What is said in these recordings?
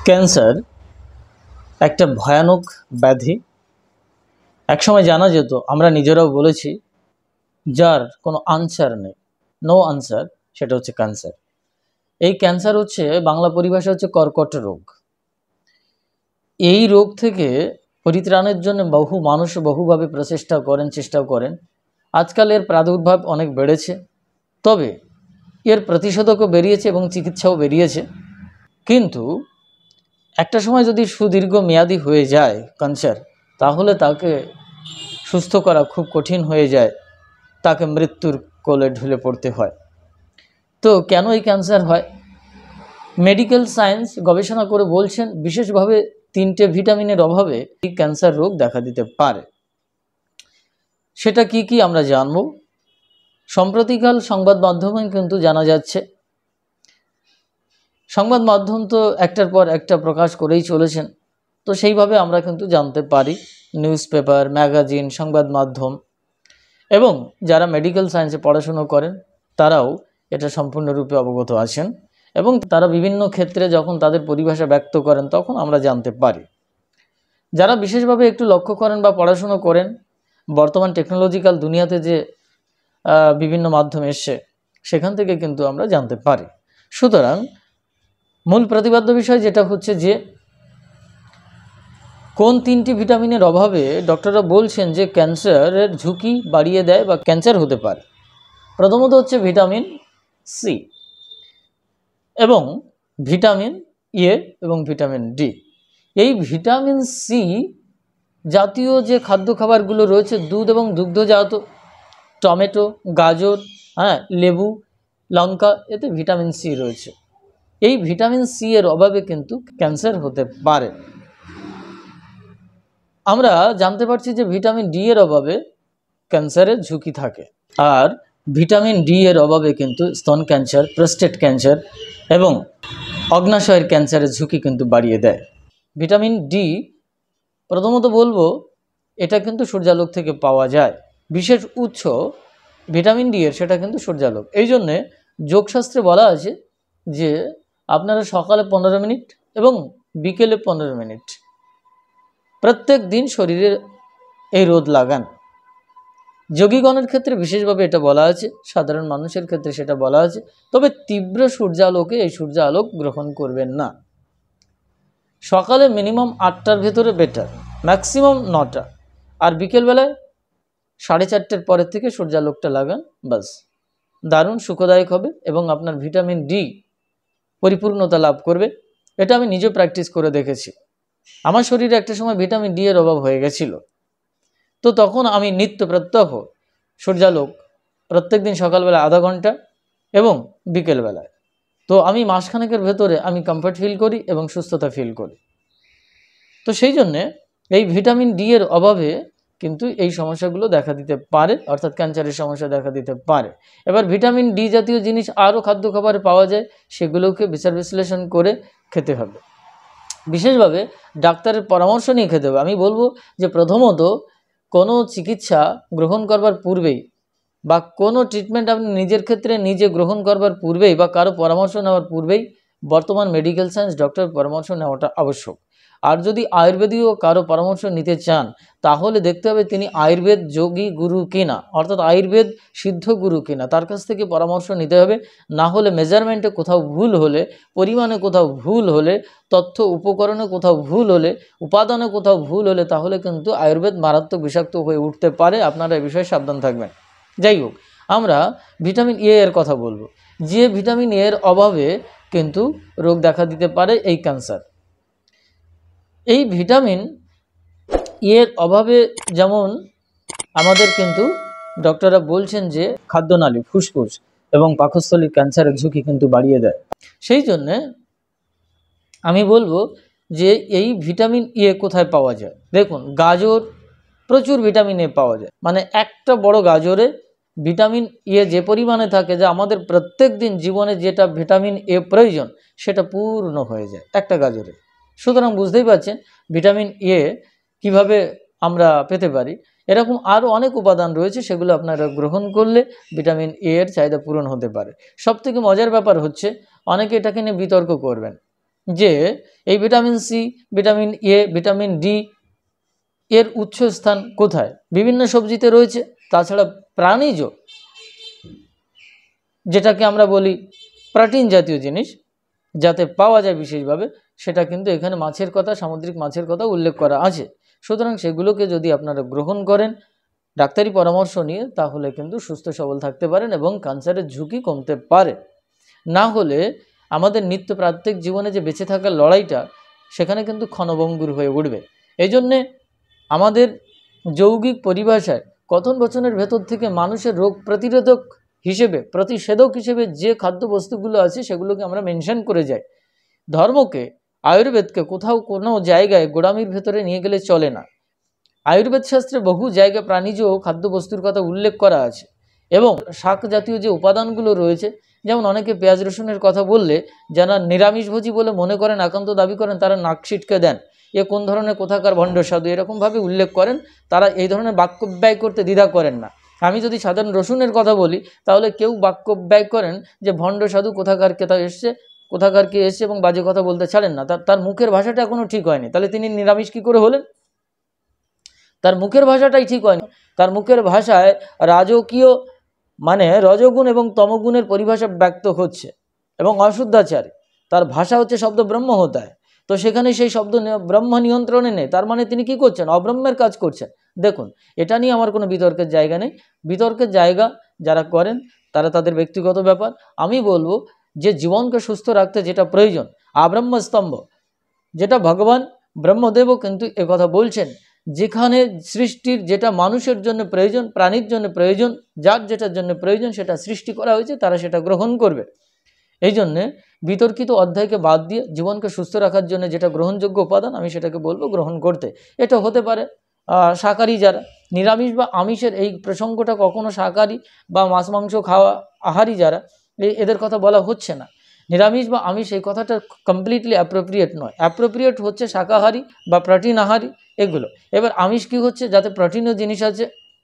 Cancer একটা ভয়ানক ব্যাধি। একসময় জানা যেত, আমরা নিজেরাও বলেছি, যার কোনো আনসার নেই, নো আনসার, সেটা হচ্ছে ক্যান্সার। এই ক্যান্সার হচ্ছে বাংলা পরিভাষা হচ্ছে কর্কট রোগ। এই রোগ থেকে পরিত্রাণের জন্য বহু মানুষ বহুভাবে চেষ্টা করেন। আজকাল এর প্রাদুর্ভাব অনেক বেড়েছে, তবে এর প্রতিষেধকও বেরিয়েছে এবং চিকিৎসাও বেরিয়েছে। কিন্তু একটা সময় যদি সুদীর্ঘ মেয়াদী হয়ে যায় ক্যান্সার, তাহলে তাকে সুস্থ করা খুব কঠিন হয়ে যায়, তাকে মৃত্যুর কোলে ঢলে পড়তে হয়। তো কেন এই ক্যান্সার হয়? মেডিকেল সায়েন্স গবেষণা করে বলছেন বিশেষভাবে 3টে ভিটামিনের অভাবে এই ক্যান্সার রোগ দেখা দিতে পারে। সেটা কি কি আমরা জানব। সম্প্রতিকাল সংবাদ মাধ্যমে কিন্তু জানা যাচ্ছে, সংবাদ মাধ্যম তো একটার পর একটা প্রকাশ করেই চলেছেন, তো সেইভাবে আমরা কিন্তু জানতে পারি, নিউজ পেপার, ম্যাগাজিন, সংবাদ মাধ্যম এবং যারা মেডিকেল সায়েন্সে পড়াশুনো করেন তারাও এটা সম্পূর্ণরূপে অবগত আছেন এবং তারা বিভিন্ন ক্ষেত্রে যখন তাদের পরিভাষা ব্যক্ত করেন তখন আমরা জানতে পারি। যারা বিশেষভাবে একটু লক্ষ্য করেন বা পড়াশুনো করেন, বর্তমান টেকনোলজিক্যাল দুনিয়াতে যে বিভিন্ন মাধ্যম এসছে সেখান থেকে কিন্তু আমরা জানতে পারি। সুতরাং মূল প্রতিপাদ্য বিষয় যেটা হচ্ছে যে কোন 3টি ভিটামিনের অভাবে ডক্টররা বলছেন যে ক্যান্সারের ঝুঁকি বাড়িয়ে দেয় বা ক্যান্সার হতে পারে। প্রথমত হচ্ছে ভিটামিন সি এবং ভিটামিন এ এবং ভিটামিন ডি। এই ভিটামিন সি জাতীয় যে খাদ্য খাবারগুলো রয়েছে, দুধ এবং দুগ্ধজাত, টমেটো, গাজর, লেবু, লঙ্কা, এতে ভিটামিন সি রয়েছে। এই ভিটামিন সি এর অভাবে কিন্তু ক্যান্সার হতে পারে। আমরা জানতে পারছি যে ভিটামিন ডি এর অভাবে ক্যান্সারের ঝুঁকি থাকে, আর ভিটামিন ডি এর অভাবে কিন্তু স্তন ক্যান্সার, প্রস্টেট ক্যান্সার এবং অগ্নাশয়ের ক্যান্সারের ঝুঁকি কিন্তু বাড়িয়ে দেয়। ভিটামিন ডি প্রথমত বলবো এটা কিন্তু সূর্যালোক থেকে পাওয়া যায়। বিশেষ উৎস ভিটামিন ডি এর সেটা কিন্তু সূর্যালোক। এই জন্যে যোগশাস্ত্রে বলা আছে যে আপনারা সকালে 15 মিনিট এবং বিকেলে 15 মিনিট প্রত্যেক দিন শরীরে এই রোদ লাগান। যোগীগণের ক্ষেত্রে বিশেষভাবে এটা বলা আছে, সাধারণ মানুষের ক্ষেত্রে সেটা বলা আছে। তবে তীব্র সূর্যালোকে এই সূর্যালোক গ্রহণ করবেন না। সকালে মিনিমাম 8টার ভেতরে বেটার, ম্যাক্সিমাম 9টা, আর বিকেলবেলায় 4:30টার পরের থেকে সূর্যালোকটা লাগান, বাস দারুণ সুখদায়ক হবে এবং আপনার ভিটামিন ডি পরিপূর্ণতা লাভ করবে। এটা আমি নিজে প্র্যাকটিস করে দেখেছি। আমার শরীরে একটা সময় ভিটামিন ডি এর অভাব হয়ে গেছিল, তো তখন আমি নিত্য প্রত্যহ সূর্যালোক প্রত্যেক দিন সকালবেলা আধা ঘন্টা এবং বিকেলবেলায়, তো আমি মাসখানেকের ভেতরে আমি কমফর্ট ফিল করি এবং সুস্থতা ফিল করি। তো সেই জন্যে এই ভিটামিন ডি এর অভাবে কিন্তু এই সমস্যাগুলো দেখা দিতে পারে, অর্থাৎ ক্যান্সারের সমস্যা দেখা দিতে পারে। এবার ভিটামিন ডি জাতীয় জিনিস আরও খাদ্য খাবারে পাওয়া যায়, সেগুলোকে বিচার বিশ্লেষণ করে খেতে হবে। বিশেষভাবে ডাক্তারের পরামর্শ নিয়ে খেতে হবে। আমি বলবো যে প্রথমত কোনো চিকিৎসা গ্রহণ করবার পূর্বেই বা কোনো ট্রিটমেন্ট আপনি নিজের ক্ষেত্রে নিজে গ্রহণ করবার পূর্বেই বা কারো পরামর্শ নেওয়ার পূর্বেই বর্তমান মেডিকেল সায়েন্স ডক্টরের পরামর্শ নেওয়াটা আবশ্যক। আর যদি আয়ুর্বেদীয় কারো পরামর্শ নিতে চান তাহলে দেখতে হবে তিনি আয়ুর্বেদ যোগী গুরু কিনা, অর্থাৎ আয়ুর্বেদ সিদ্ধ গুরু কিনা, তার কাছ থেকে পরামর্শ নিতে হবে। না হলে মেজারমেন্টে কোথাও ভুল হলে, পরিমাণে কোথাও ভুল হলে, তথ্য উপকরণে কোথাও ভুল হলে, উপাদানে কোথাও ভুল হলে তাহলে কিন্তু আয়ুর্বেদ মারাত্মক বিষাক্ত হয়ে উঠতে পারে। আপনারা এই বিষয়ে সাবধান থাকবেন। যাই হোক, আমরা ভিটামিন এ এর কথা বলবো, যে ভিটামিন এর অভাবে কিন্তু রোগ দেখা দিতে পারে এই ক্যান্সার। এই ভিটামিন এর অভাবে যেমন আমাদের কিন্তু ডক্টররা বলছেন যে খাদ্যনালী, ফুসফুস এবং পাকস্থলীর ক্যান্সারের ঝুঁকি কিন্তু বাড়িয়ে দেয়। সেই জন্যে আমি বলবো যে এই ভিটামিন এ কোথায় পাওয়া যায়। দেখুন, গাজর, প্রচুর ভিটামিন এ পাওয়া যায়। মানে একটা বড় গাজরে ভিটামিন এ যে পরিমাণে থাকে, যে আমাদের প্রত্যেক দিন জীবনে যেটা ভিটামিন এ প্রয়োজন সেটা পূর্ণ হয়ে যায় একটা গাজরে। সুতরাং বুঝতেই পারছেন ভিটামিন এ কিভাবে আমরা পেতে পারি। এরকম আরও অনেক উপাদান রয়েছে, সেগুলো আপনারা গ্রহণ করলে ভিটামিন এর চাহিদা পূরণ হতে পারে। সবথেকে মজার ব্যাপার হচ্ছে, অনেকে এটাকে নিয়ে বিতর্ক করবেন যে এই vitamin C, vitamin A, vitamin D এর উৎসস্থান কোথায়? বিভিন্ন সবজিতে রয়েছে। তাছাড়া প্রাণীজ যেটাকে আমরা বলি প্রোটিন জাতীয় জিনিস যাতে পাওয়া যায় বিশেষভাবে, সেটা কিন্তু এখানে মাছের কথা, সামুদ্রিক মাছের কথা উল্লেখ করা আছে। সুতরাং সেগুলোকে যদি আপনারা গ্রহণ করেন ডাক্তারি পরামর্শ নিয়ে, তাহলে কিন্তু সুস্থ সবল থাকতে পারেন এবং ক্যান্সারের ঝুঁকি কমতে পারে। না হলে আমাদের নিত্য প্রাত্যহিক জীবনে যে বেঁচে থাকার লড়াইটা, সেখানে কিন্তু ক্ষণভঙ্গুর হয়ে উঠবে। এই জন্যে আমাদের যৌগিক পরিভাষায় কথন বচনের ভেতর থেকে মানুষের রোগ প্রতিরোধক হিসেবে, প্রতিষেধক হিসেবে যে খাদ্যবস্তুগুলো আছে সেগুলোকে আমরা মেনশন করে যাই। ধর্মকে, আয়ুর্বেদকে কোথাও কোনো জায়গায় গোড়ামির ভেতরে নিয়ে গেলে চলে না। আয়ুর্বেদ শাস্ত্রে বহু জায়গায় প্রাণীজ খাদ্যবস্তুর কথা উল্লেখ করা আছে এবং শাক জাতীয় যে উপাদানগুলো রয়েছে, যেমন অনেকে পেঁয়াজ রসুনের কথা বললে যারা নিরামিষভোজী বলে মনে করেন, একান্ত দাবি করেন, তারা নাক ছিটকে দেন, এ কোন ধরনের কোথাকার ভণ্ড সাধু, এরকমভাবে উল্লেখ করেন। তারা এই ধরনের বাক্য ব্যয় করতে দ্বিধা করেন না। আমি যদি সাধারণ রসুনের কথা বলি, তাহলে কেউ বাক্য ব্যয় করেন যে ভণ্ড সাধু কোথাকার কেতা এসছে, কোথাকার কে এসছে, এবং বাজে কথা বলতে ছাড়েন না। তার মুখের ভাষাটা এখনো ঠিক হয়নি, তাহলে তিনি নিরামিষ কী করে হলেন? তার মুখের ভাষাটাই ঠিক হয়নি। তার মুখের ভাষায় রাজকীয় মানে রজগুণ এবং তমগুণের পরিভাষা ব্যক্ত হচ্ছে এবং অশুদ্ধাচারী। তার ভাষা হচ্ছে শব্দ ব্রহ্ম হতায়, তো সেখানে সেই শব্দ ব্রহ্ম নিয়ন্ত্রণে নেই, তার মানে তিনি কি করছেন? অব্রহ্মের কাজ করছেন। দেখুন, এটা নিয়ে আমার কোনো বিতর্কের জায়গা নেই। বিতর্কের জায়গা যারা করেন তারা তাদের ব্যক্তিগত ব্যাপার। আমি বলবো যে জীবনকে সুস্থ রাখতে যেটা প্রয়োজন, আব্রহ্মস্তম্ভ, যেটা ভগবান ব্রহ্মদেবও কিন্তু একথা বলছেন, যেখানে সৃষ্টির যেটা মানুষের জন্য প্রয়োজন, প্রাণীর জন্য প্রয়োজন, যার যেটার জন্য প্রয়োজন সেটা সৃষ্টি করা হয়েছে, তারা সেটা গ্রহণ করবে। এই জন্যে বিতর্কিত অধ্যায়কে বাদ দিয়ে জীবনকে সুস্থ রাখার জন্য যেটা গ্রহণযোগ্য উপাদান, আমি সেটাকে বলবো গ্রহণ করতে। এটা হতে পারে শাকাহারী যারা, নিরামিষ বা আমিষের এই প্রসঙ্গটা কখনো শাকাহারী বা মাছ মাংস খাওয়া আহারী যারা, এদের কথা বলা হচ্ছে না। নিরামিষ বা আমিষ এই কথাটা কমপ্লিটলি অ্যাপ্রোপ্রিয়েট নয়। অ্যাপ্রোপ্রিয়েট হচ্ছে শাকাহারী বা প্রোটিন আহারী এগুলো। এবার আমিষ কী হচ্ছে, যাতে প্রোটিনও জিনিস আছে,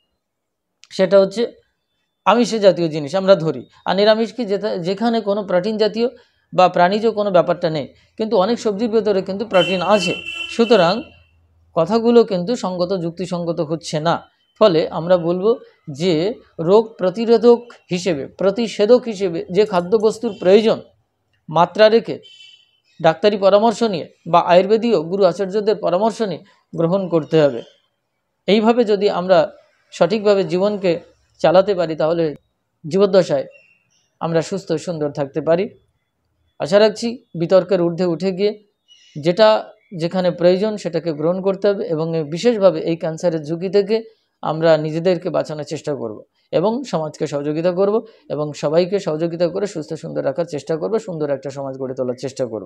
সেটা হচ্ছে আমিষের জাতীয় জিনিস আমরা ধরি। আর নিরামিষ কি, যেখানে কোনো প্রোটিন জাতীয় বা প্রাণীজ কোনো ব্যাপারটা নেই, কিন্তু অনেক সবজির ভেতরে কিন্তু প্রোটিন আছে। সুতরাং কথাগুলো কিন্তু সঙ্গত, যুক্তিসঙ্গত হচ্ছে না। ফলে আমরা বলবো যে রোগ প্রতিরোধক হিসেবে, প্রতিষেধক হিসেবে যে খাদ্যবস্তুর প্রয়োজন, মাত্রা রেখে ডাক্তারি পরামর্শ নিয়ে বা আয়ুর্বেদীয় গুরু আচার্যদের পরামর্শ নিয়ে গ্রহণ করতে হবে। এইভাবে যদি আমরা সঠিকভাবে জীবনকে চালাতে পারি, তাহলে জীবদ্দশায় আমরা সুস্থ সুন্দর থাকতে পারি। আশা রাখছি বিতর্কের ঊর্ধ্বে উঠে গিয়ে যেটা যেখানে প্রয়োজন সেটাকে গ্রহণ করতে হবে এবং বিশেষভাবে এই ক্যান্সারের ঝুঁকি থেকে আমরা নিজেদেরকে বাঁচানোর চেষ্টা করব এবং সমাজকে সহযোগিতা করব এবং সবাইকে সহযোগিতা করে সুস্থ সুন্দর রাখার চেষ্টা করব, সুন্দর একটা সমাজ গড়ে তোলার চেষ্টা করব।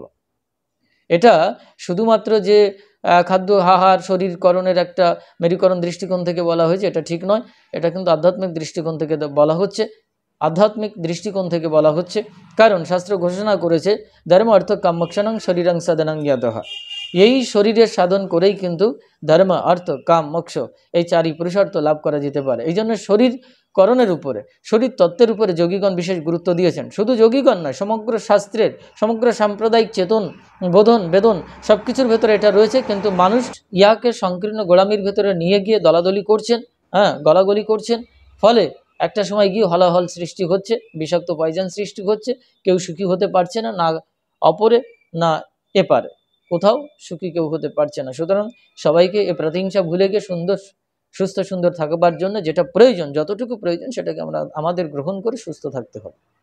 এটা শুধুমাত্র যে খাদ্য আহার শরীরকরণের একটা মেরুকরণ দৃষ্টিকোণ থেকে বলা হয়েছে, এটা ঠিক নয়। এটা কিন্তু আধ্যাত্মিক দৃষ্টিকোণ থেকে বলা হচ্ছে, আধ্যাত্মিক দৃষ্টিকোণ থেকে বলা হচ্ছে। কারণ শাস্ত্র ঘোষণা করেছে ধর্ম অর্থ কামমোক্ষণং শরীরং সাধনং যতঃ। এই শরীরের সাধন করেই কিন্তু ধর্ম, অর্থ, কাম, মোক্ষ এই চারই পুরুষার্থ লাভ করা যেতে পারে। এই জন্য শরীরকরণের উপরে, শরীর তত্ত্বের উপরে যোগীগণ বিশেষ গুরুত্ব দিয়েছেন। শুধু যোগীগণ নয়, সমগ্র শাস্ত্রের, সমগ্র সাম্প্রদায়িক চেতন, বোধন, বেদন সব কিছুর ভেতরে এটা রয়েছে। কিন্তু মানুষ ইয়াকে সংকীর্ণ গোড়ামির ভেতরে নিয়ে গিয়ে দলাদলি করছেন, গলাগলি করছেন। ফলে একটা সময় গিয়ে হলাহল সৃষ্টি হচ্ছে, বিষাক্ত পয়জন সৃষ্টি হচ্ছে। কেউ সুখী হতে পারছে না, না অপরে না এপারে, কোথাও সুখী কেউ হতে পারছে না। সুতরাং সবাইকে এ প্রতিহিংসা ভুলে গিয়ে সুস্থ সুন্দর থাকবার জন্য যেটা প্রয়োজন, যতটুকু প্রয়োজন সেটাকে আমাদের গ্রহণ করে সুস্থ থাকতে হবে।